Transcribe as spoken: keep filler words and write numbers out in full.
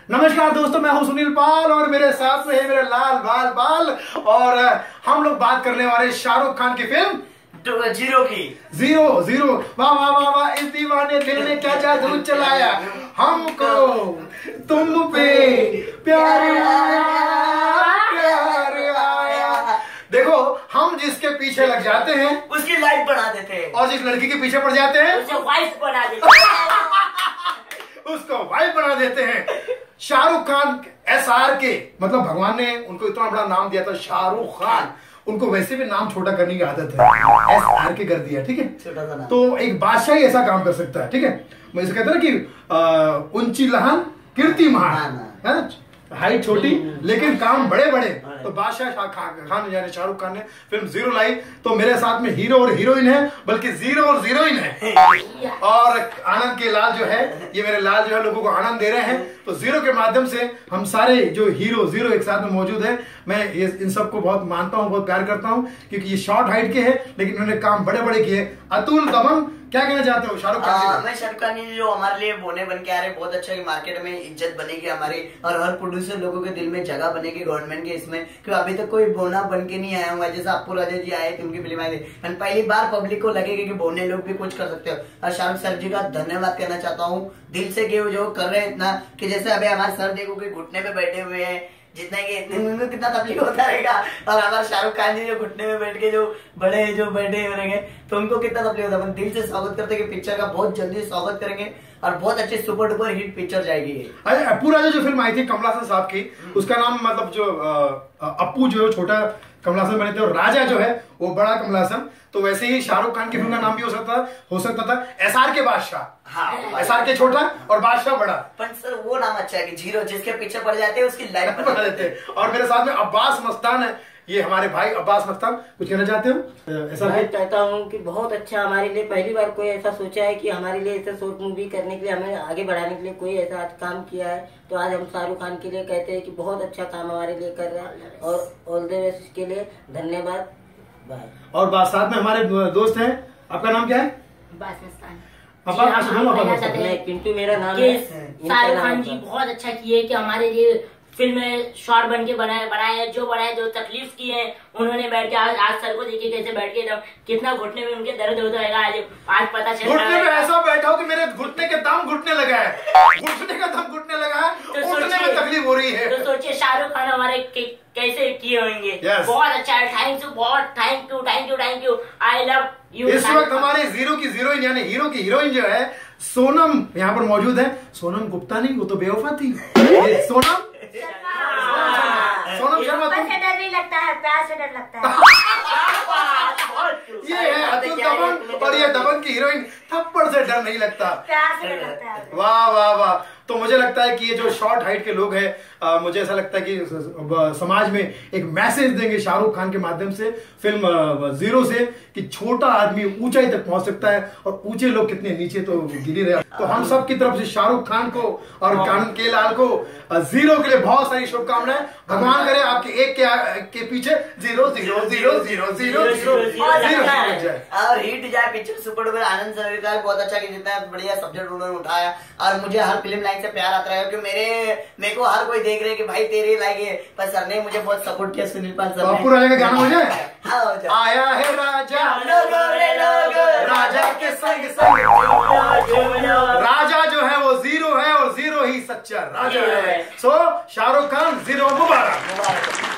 नमस्कार दोस्तों, मैं हूं सुनील पाल और मेरे साथ में है मेरे लाल बाल बाल और हम लोग बात करने वाले शाहरुख खान की फिल्म जीरो की। जीरो जीरो वाह वाह वाह वाह। इस दीवाने दिल ने क्या जादू चलाया, हमको तुम पे प्यार आया, प्यार आया। देखो, हम जिसके पीछे लग जाते हैं उसकी लाइफ बना देते हैं, और जिस लड़की के पीछे पड़ जाते हैं उसे वाइफ बना देते हैं उसको वाइफ बना देते हैं। शाहरुख खान एस आर के, मतलब भगवान ने उनको इतना बड़ा नाम दिया था शाहरुख खान, उनको वैसे भी नाम छोटा करने की आदत है, एस आर के कर दिया, ठीक है। छोटा सा नाम। तो एक बादशाह ही ऐसा काम कर सकता है, ठीक है। मैं इसे कहता ना कि ऊंची लहान कीर्ति महान, है हाइट छोटी लेकिन काम बड़े बड़े। तो बादशाह खान यानी शाहरुख खान ने फिल्म जीरो लाई। तो मेरे साथ में हीरो और हीरोइन है, बल्कि जीरो और जीरोइन है। और आनंद के लाल जो है, ये मेरे लाल जो है लोगों को आनंद दे रहे हैं। तो जीरो के माध्यम से हम सारे जो हीरो जीरो एक साथ में मौजूद है। मैं ये इन सबको बहुत मानता हूँ, बहुत प्यार करता हूँ, क्योंकि ये शॉर्ट हाइट के हैं लेकिन उन्होंने काम बड़े बड़े किए। अतुल दबंग, क्या कहना चाहते हो शाहरुख खान? मैं शाहरुख खान जी जो हमारे लिए बोने बन के आ रहे, बहुत अच्छा कि मार्केट में इज्जत बनेगी हमारी, और हर प्रोड्यूसर लोगों के दिल में जगह बनेगी गवर्नमेंट के इसमें। क्योंकि अभी तक कोई बोना बन के नहीं आया हुआ, जैसे अप्पू राजा जी आए थे, उनकी फिल्म आई थी, पहली बार पब्लिक को लगेगा कि बोने लोग भी कुछ कर सकते हो। और शाहरुख सर जी का धन्यवाद कहना चाहता हूँ दिल से, कि वो जो कर रहे हैं इतना, कि जैसे अभी हमारे सर देखो कि घुटने पे बैठे हुए हैं, जितना कि उनको कितना तकलीफ होता रहेगा, और हमारे शाहरुख खान जी जो घुटने में बैठ के जो बड़े जो बैठे रहेंगे तो उनको कितना तकलीफ होता है। दिल से स्वागत करते हैं कि पिक्चर का बहुत जल्दी स्वागत करेंगे और बहुत अच्छी सुपर डुपर हिट पिक्चर जाएगी। अरे अप्पू राजा जो फिल्म आई थी कमल हसन साहब की, उसका नाम मतलब जो अप्पू जो है छोटा कमल हसन बने थे और राजा जो है वो बड़ा कमल हसन। तो वैसे ही शाहरुख खान की फिल्म का नाम भी हो सकता हो सकता था एस आर के बादशाह। हाँ, एस आर के छोटा और बादशाह बड़ा। पर सर वो नाम अच्छा है कि जीरो जिसके पीछे पड़ जाते हैं उसकी लाइफ बना देते हैं। और मेरे साथ में अब्बास मस्तान है, ये हमारे भाई अब्बास मस्तान, कुछ कहना चाहते हो? ऐसा मैं कहता हूँ कि बहुत अच्छा हमारे लिए, पहली बार कोई ऐसा सोचा है कि हमारे लिए ऐसा शॉर्ट मूवी करने के लिए, हमें आगे बढ़ाने के लिए कोई ऐसा आज काम किया है। तो आज हम शाहरुख खान के लिए कहते हैं कि बहुत अच्छा काम हमारे लिए कर रहा है, और ऑल द बेस्ट के लिए धन्यवाद। बाय। और बात साथ में हमारे दोस्त हैं, आपका नाम क्या है? अब्बास मस्तान। पिंटू मेरा नाम है। शाहरुख खान जी बहुत अच्छा किए कि हमारे लिए फिल्म में शॉर्ट बन के बनाए बनाए जो बनाए जो तकलीफ की है उन्होंने बैठ के आज, आज सर को देखिए कैसे बैठ के एकदम कितना घुटने में उनके दर्द होता है। आज आज पता चल रहा है घुटने में ऐसा बैठा हो कि मेरे घुटने के दम घुटने लगा है, घुटने का दम घुटने लगा है, तो उठने में तकलीफ हो रही है। तो सोचिए शाहरुख खान हमारे कैसे किए होंगे। yes. बहुत अच्छा है, थैंक यू, बहुत thank you thank you thank you, I love you. इस वक्त हमारे जीरो की जीरोइन यानी हीरो की हीरोइन जो है सोनम यहाँ पर मौजूद है। सोनम गुप्ता नहीं, वो तो बेवफा थी। ये सोनम सोनम शर्मा से डर नहीं लगता है, प्यार से डर लगता है। ये है अतुल दबंग, और ये दबंग की हीरोइन, थप्पड़ से डर नहीं लगता, प्यार से डर लगता है। वाह वाह वाह। तो मुझे लगता है कि ये जो शॉर्ट हाइट के लोग हैं, मुझे ऐसा लगता है कि समाज में एक मैसेज देंगे शाहरुख खान के माध्यम से, फिल्म जीरो से, कि छोटा आदमी ऊंचाई तक पहुंच सकता है और ऊंचे लोग कितने नीचे तो गिरी रहे। तो हम सब की तरफ से शाहरुख खान को और आनंद के लाल को जीरो के लिए बहुत सारी शुभकामनाएं। भगवान करे आपके एक के, के पीछे zero zero zero zero zero zero और हिट जाए picture super duper. Anand sir का बहुत अच्छा कि जितना बढ़िया सब्जेक्ट उन्होंने उठाया, और मुझे हर फिल्म लाइन से प्यार आता है, क्योंकि मेरे मेरे को हर कोई देख रहे कि भाई तेरे लाइक है, पर सर ने मुझे बहुत सपोर्ट किया। सुनील पाल सर अप्पू राजा का गाना मुझे हाँ, आया है राजा लोगो रे लोगो, राजा के संग संग, राजा जो है वो जीरो है और जीरो ही सच्चा राजा है। सो शाहरुख खान जीरो मुबारक।